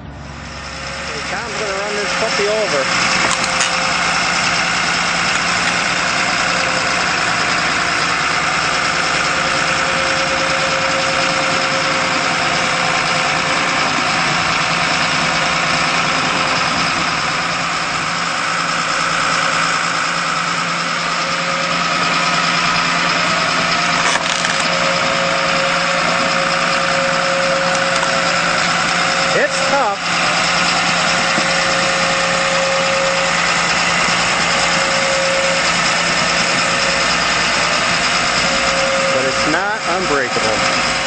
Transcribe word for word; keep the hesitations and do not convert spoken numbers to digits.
Okay, Tom's gonna run this puppy over. It's tough. But it's not unbreakable.